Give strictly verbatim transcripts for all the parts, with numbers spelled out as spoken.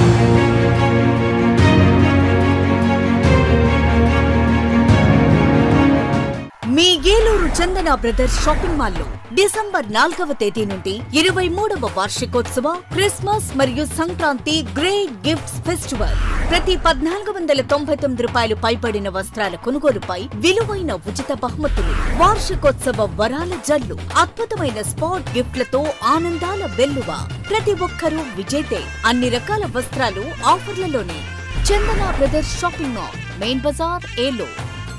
మీ Eluru Chandana brothers shopping mall లో December నాలుగవ తేదీ నుండి ఇరవై మూడవ వార్షికోత్సవ క్రిస్మస్ మరియు సంక్రాంతి గ్రేట్ గిఫ్ట్స్ ఫెస్టివల్. ప్రతి పద్నాలుగు వందల తొంభై తొమ్మిది రూపాయలు పైబడిన వస్త్రాల కొనుగోలుపై విలువైన ఉచిత బహుమతులు, వార్షికోత్సవ వరాల జల్లు, అద్భుతమైన స్పాట్ గిఫ్ట్లతో ఆనందాల వెల్లువ. ప్రతి ఒక్కరూ విజేతే. అన్ని రకాల వస్త్రాలు ఆఫర్లలోనే. Chandana brothers shopping mall, main బజార్, ఏలూరు.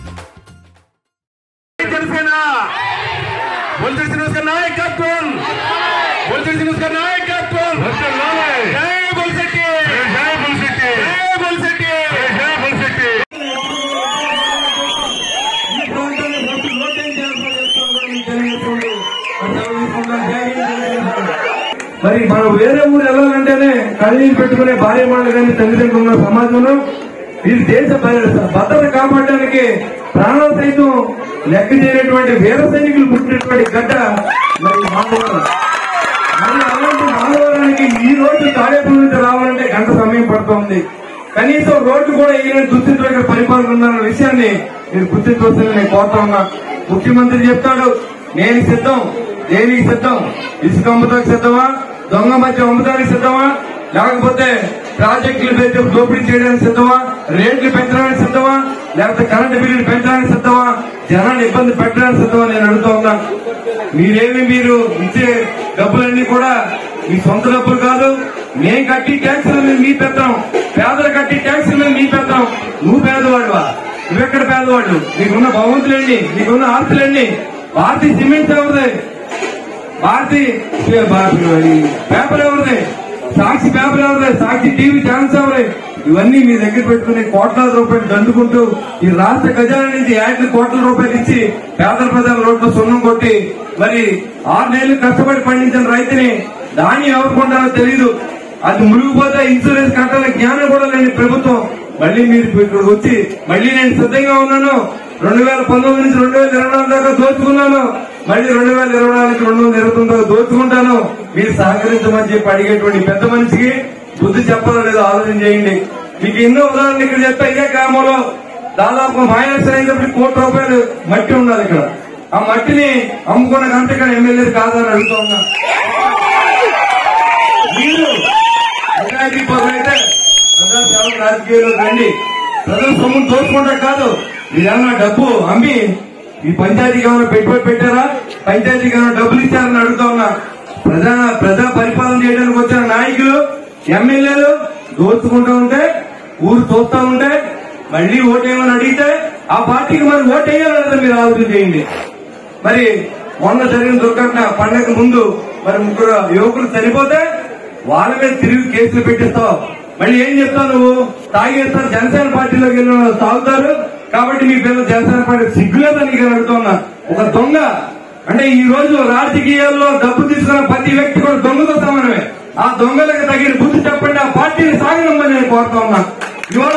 నాయకత్వం నాయకత్వం మరి మనం వేరే ఊరు వెళ్ళాలంటేనే కళ్ళీలు పెట్టుకునే భార్య మాటలు కానీ తల్లిదండ్రులు ఉన్న సమాజంలో వీరి దేశ భద్రత కాపాడడానికి ప్రాణాలు సైతం లెక్క చేయనటువంటి వీర సైనికులు పుట్టినటువంటి గడ్డ మరి మాధవరం. మరి అలాంటి మాధవరానికి ఈ రోజు తాడేపల్లి నుంచి రావాలంటే గంట సమయం పడుతోంది. కనీసం రోడ్డు కూడా ఈయన గుర్తించడానికి పరిపాలన ఉందన్న విషయాన్ని మీరు గుర్తించవలసింది నేను కోరుతా ఉన్నా. ముఖ్యమంత్రి చెప్తాడు, నేను సిద్ధం, దేనికి సిద్ధం? ఇసుక అమ్ముతానికి సిద్ధమా? దొంగ మధ్య అమ్ముతానికి సిద్ధమా? లేకపోతే ప్రాజెక్టులు పెట్టి దోపిడీ చేయడానికి సిద్ధమా? రేట్లు పెంచడానికి సిద్ధమా? లేకపోతే కరెంటు బిల్లులు పెంచడానికి సిద్ధమా? జనాన్ని ఇబ్బంది పెట్టడానికి సిద్ధమా? నేను అడుగుతా ఉన్నా. మీరేమి మీరు ఇచ్చే డబ్బులన్నీ కూడా మీ సొంత డబ్బులు కాదు. మేము కట్టి ట్యాక్సుల మీద మీ పెడతాం, పేదలు కట్టి ట్యాక్సుల మీద మీ పెడతాం. నువ్వు పేదవాడువా? నువ్వెక్కడ పేదవాడు? నీకున్న భగవంతులండి, నీకున్న ఆస్తులండి. భారతీయ సిమెంట్ ఎవరిది? భారతీయ పేపర్ ఎవరిది? సాక్షి పేపర్ ఎవరిది? సాక్షి టీవీ ఛానల్స్ ఎవరి? ఇవన్నీ మీ దగ్గర పెట్టుకుని కోట్లాది రూపాయలు దండుకుంటూ ఈ రాష్ట్ర ఖజానా నుంచి యాభై కోట్ల రూపాయలు ఇచ్చి పేదల ప్రజల రోడ్లు సున్నం కొట్టి మరి ఆరు నెలలు కష్టపడి పండించిన రైతుని ధాన్యం ఎవరు కొంటారో తెలియదు. అది మునిగిపోతే ఇన్సూరెన్స్ కట్టాల జ్ఞానం కూడా లేని ప్రభుత్వం మళ్ళీ మీరు ఇక్కడికి వచ్చి మళ్ళీ నేను సిద్ధంగా ఉన్నాను, రెండు వేల పంతొమ్మిది నుంచి రెండు వేల ఇరవై నాలుగు దాకా దోచుకున్నాను, మళ్ళీ రెండు వేల ఇరవై నాలుగు రెండు వేల ఇరవై తొమ్మిది దాకా దోచుకుంటాను, మీరు సహకరించమని చెప్పి అడిగేటువంటి పెద్ద మనిషికి బుద్ధి చెప్పాలో లేదో ఆలోచన చేయండి. మీకు ఎన్నో ఉదాహరణలు ఇక్కడ చెప్తే ఇదే గ్రామంలో దాదాపు మాయాసన అయినప్పుడు కోటి రూపాయలు మట్టి ఉండాలి. ఇక్కడ ఆ మట్టిని అమ్ముకున్న గంట ఇక్కడ ఎమ్మెల్యే కాదని అడుగుతా ఉన్నా. మీరు నిజాయితీ పరులైతే ప్రజాసేవ రాజకీయాల్లో రండి. ప్రజల సొమ్మును దోచుకుంటా కాదు, మీరేమన్నా డబ్బు అమ్మి ఈ పంచాయతీకి ఏమైనా పెట్టుబడి పెట్టారా? పంచాయతీకి ఏమైనా డబ్బులు ఇచ్చారని అడుగుతా ఉన్నా. ప్రజా ప్రజా పరిపాలన చేయడానికి వచ్చిన నాయకులు ఎమ్మెల్యేలు దోచుకుంటూ ఉంటే ఊరు చూస్తూ ఉంటే మళ్లీ ఓటేయమని అడిగితే ఆ పార్టీకి మరి ఓటేయాలని మీరు ఆలోచన చేయండి. మరి మొన్న జరిగిన దుర్ఘటన పండగ ముందు మరి ముగ్గురు యువకులు చనిపోతే వాళ్ళ మీద తిరిగి కేసులు పెట్టిస్తావు. మళ్ళీ ఏం చెప్తావు? నువ్వు తాగేస్తారు, జనసేన పార్టీలోకి వెళ్ళిన తాగుతారు కాబట్టి మీ పిల్లలు జనసేన పార్టీ సిగ్గులేదని అడుగుతున్నా. ఒక దొంగ అంటే ఈ రోజు రాజకీయాల్లో డబ్బు తీసుకున్న ప్రతి వ్యక్తి కూడా దొంగతో సమానమే. ఆ దొంగలకు తగిన బుద్ధి చెప్పండి, ఆ పార్టీని సాగనమ్మని నేను కోరుతా ఉన్నా. ఇవాళ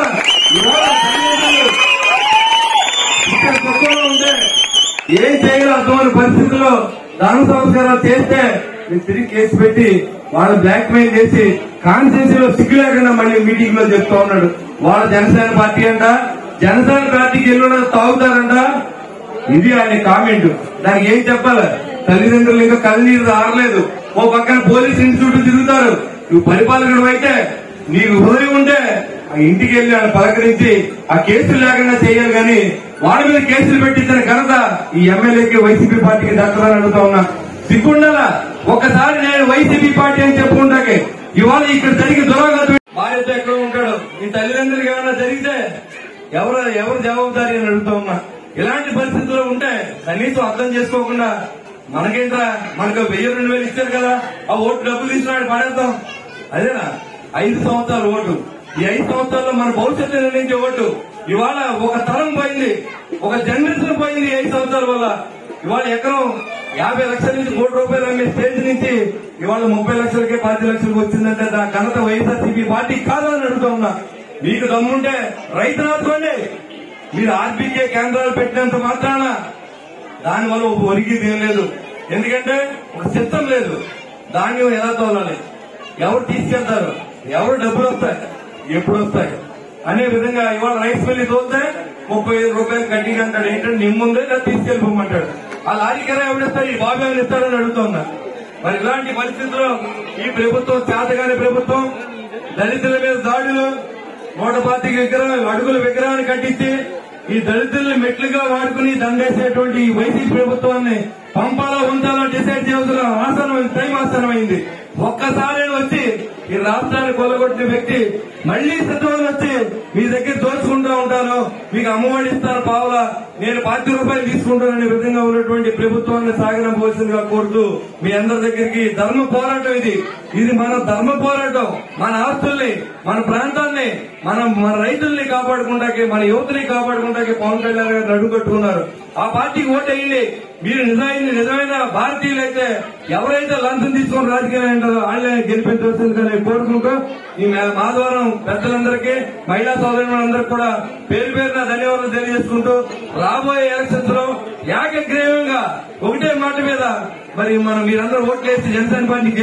ఇక్కడ కొత్తలో ఉంటే ఏం చేయాలో అర్థమైన పరిస్థితుల్లో దాన సంస్కారాలు చేస్తే మీరు తిరిగి కేసు పెట్టి వాళ్ళు బ్లాక్ మెయిల్ చేసి కాన్స్టిట్యూన్సీలో సిగ్గు లేకుండా మళ్ళీ మీటింగ్ లో చెప్తా ఉన్నాడు. వాళ్ళ జనసేన పార్టీ అంట, జనసేన పార్టీకి వెళ్ళి తాగుతారంట. ఇది ఆయన కామెంట్. దానికి ఏం చెప్పాలి? తల్లిదండ్రులు ఇంకా కళ్ళనీరు ఆరలేదు. ఓ పక్కన పోలీస్ ఇన్స్టిట్యూట్ తిరుగుతారు. నువ్వు పరిపాలకుడు అయితే నీకు హృదయం ఉంటే ఆ ఇంటికి వెళ్ళి ఆయన పలకరించి ఆ కేసులు లేకుండా చేయాలి, కానీ వాళ్ళ మీద కేసులు పెట్టించిన ఘనత ఈ ఎమ్మెల్యేకి వైసీపీ పార్టీకి దక్కదని అడుగుతా ఉన్నా. సిగ్గుండాలా? ఒకసారి నేను వైసీపీ పార్టీ అని చెప్పుకుంటాకే ఇవాళ ఇక్కడ జరిగి దురాగతం భార్యతో ఎక్కడ ఉంటాడు? ఈ తల్లిదండ్రులకు ఏమైనా జరిగితే ఎవరు ఎవరు జవాబుదారి అని అడుగుతా ఉన్నా. ఇలాంటి పరిస్థితుల్లో ఉంటే కనీసం అర్థం చేసుకోకుండా మనకేంట్రా, మనకు వెయ్యి రెండు వేలు ఇచ్చారు కదా, ఆ ఓటు డబ్బులు తీసుకున్నాడు పడేద్దాం. అదేనా ఐదు సంవత్సరాల ఓటు? ఈ ఐదు సంవత్సరాల్లో మన భవిష్యత్తు నిర్ణయించే ఓటు. ఇవాళ ఒక తరం పోయింది, ఒక జనరేషన్ పోయింది ఐదు సంవత్సరాల వల్ల. ఇవాళ ఎకరం యాభై లక్షల నుంచి కోటి రూపాయలు అమ్మే స్టేజ్ నుంచి ఇవాళ ముప్పై లక్షలకే పాతి లక్షలకు వచ్చిందంటే దాని ఘనత వైఎస్ఆర్సీపీ పార్టీ కాదని అడుగుతా ఉన్నా. మీకు దమ్ముంటే రైతులు ఆదుకోండి. మీరు ఆర్బీకే కేంద్రాలు పెట్టినంత మాత్రాన దానివల్ల ఒక ఒరిగిది ఏం లేదు. ఎందుకంటే ఒక సిస్టం లేదు. ధాన్యం ఎలా తోలాలి, ఎవరు తీసుకెళ్తారు, ఎవరు డబ్బులు వస్తాయి ఎప్పుడు వస్తాయి అనే విధంగా ఇవాళ రైస్ మిల్లి తోలితే ముప్పై ఐదు రూపాయలు కట్టిగా అంటాడు. ఏంటంటే నీ ముందే నాకు తీసుకెళ్ళిపోమంటాడు. ఆ లారీకరా ఎవరిస్తాడు, ఈ బాబు ఎవరు ఇస్తాడని అడుగుతున్నా. మరి ఇలాంటి పరిస్థితుల్లో ఈ ప్రభుత్వం, చేతగాని ప్రభుత్వం, దళితుల మీద దాడులు, నూట పాతిక విగ్రహం అడుగుల విగ్రహాన్ని కట్టించి ఈ దళితుల్ని మెట్లుగా వాడుకుని దండేసేటువంటి ఈ వైసీపీ ప్రభుత్వాన్ని పంపాలో ఉంచాలో డిసైడ్ చేయాల్సిన ఆసనం టైం ఆసనమైంది. ఒక్కసారి వచ్చి ఈ రాష్ట్రాన్ని కొలగొట్టిన వ్యక్తి మళ్లీ సిద్ధం వచ్చి మీ దగ్గర దోచుకుంటూ ఉంటాను, మీకు అమ్మఒడి ఇస్తాను పావులా, నేను పాతి రూపాయలు తీసుకుంటాననే విధంగా ఉన్నటువంటి ప్రభుత్వాన్ని సాగనంపవలసిందిగా కోరుతూ మీ అందరి దగ్గరికి ధర్మ పోరాటం ఇది ఇది మన ధర్మ పోరాటం. మన ఆస్తుల్ని, మన ప్రాంతాన్ని, మన మన రైతుల్ని కాపాడుకుంటాకి, మన యువతని కాపాడుకుంటాకి పవన్ కళ్యాణ్ గారు అడుగుకట్టుకున్నారు. ఆ పార్టీకి ఓటేయండి. మీరు నిజమైన నిజమైన భారతీయులైతే ఎవరైతే లంచం తీసుకుని రాజకీయాలు అంటారో వాళ్ళని గెలిపించవలసిందిగా కోరుకుంటూ ఈ మాధవరం పెద్దలందరికీ, మహిళా సోదరులందరికీ కూడా పేరు పేరున ధన్యవాదాలు తెలియజేసుకుంటూ రాబోయే ఎలక్షన్స్ లో ఏకగ్రీవంగా ఒకటే మాట మీద మరి మనం మీరందరూ ఓట్లేసి జనసేన పార్టీకి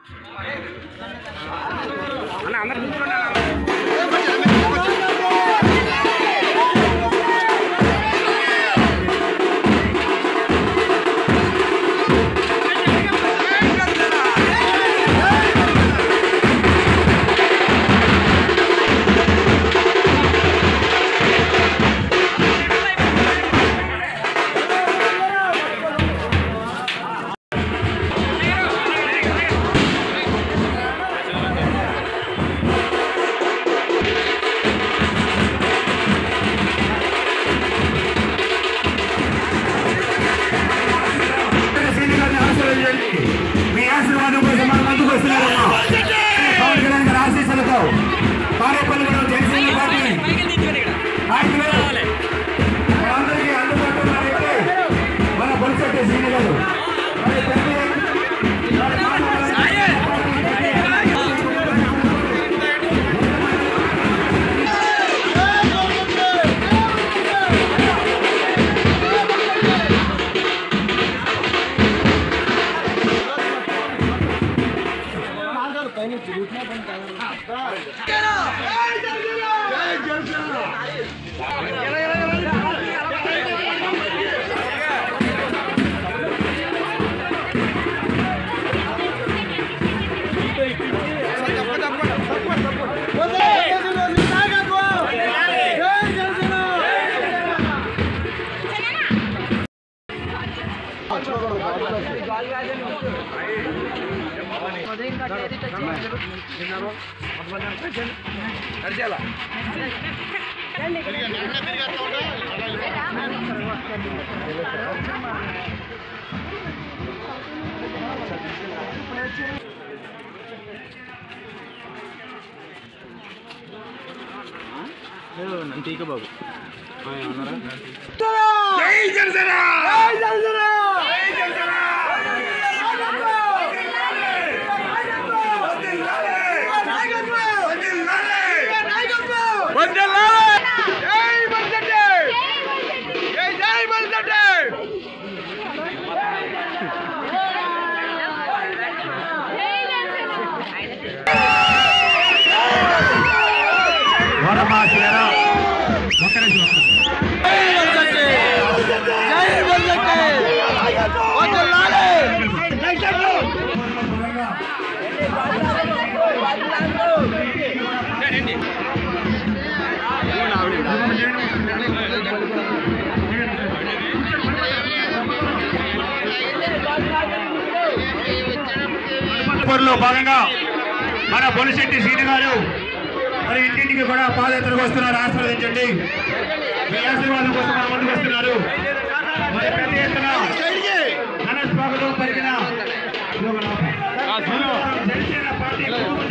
నంటీక బాబు జై జనసేన జై జనసేన జై జనసేన లో భాగంగా మన బొలిశెట్టి శ్రీని గారు మరి ఇంటింటికి కూడా పాదయాత్రకు వస్తున్నారు. ఆశీర్వదించండి. మీ ఆశీర్వాదం కోసం మన ముందుకు వస్తున్నారు. మరి పెద్ద ఎత్తున ఘనస్వాగతం పలికిన జనసేన పార్టీ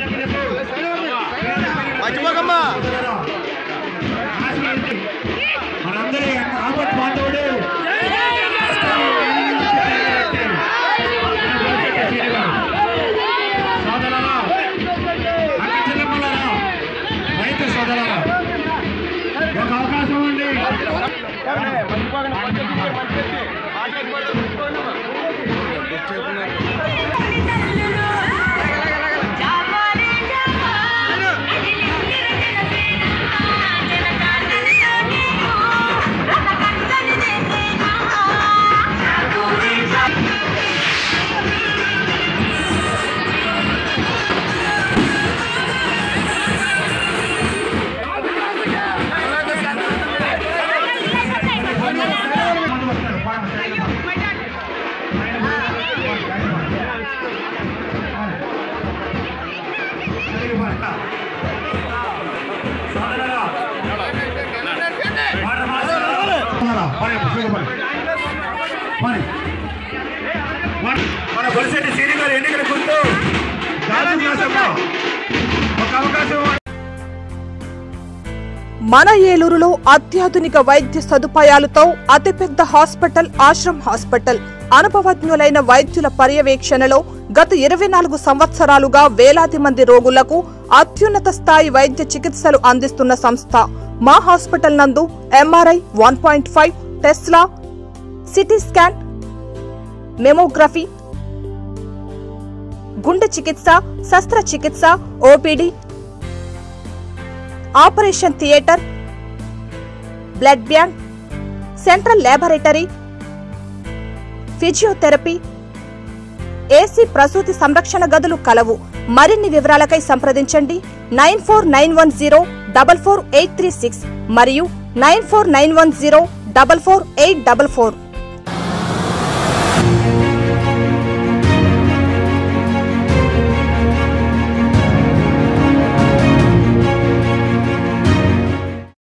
మనందరి ఆపత్ బాంధవుడు అవకాశం ఉంది. మన బొలిశెట్టి శ్రీని గారు ఎన్నికల గుర్తు ఒక అవకాశం. మన ఏలూరులో అత్యాధునిక వైద్య సదుపాయాలతో అతిపెద్ద హాస్పిటల్ ఆశ్రమ్ హాస్పిటల్. అనుభవజ్ఞులైన వైద్యుల పర్యవేక్షణలో గత ఇరవై నాలుగు సంవత్సరాలుగా వేలాది మంది రోగులకు అత్యున్నత స్థాయి వైద్య చికిత్సలు అందిస్తున్న సంస్థ. మా హాస్పిటల్ నందు MRI, one point five tesla, CT scan, mammography, గుండె చికిత్స, శస్త్రచికిత్స, OPD, operation theatre, blood bank, central laboratory, physiotherapy, AC ప్రసూతి సంరక్షణ గదులు కలవు. మరిన్ని వివరాలకై సంప్రదించండి nine four nine one zero double four eight three six మరియు nine four nine one zero double four eight double four.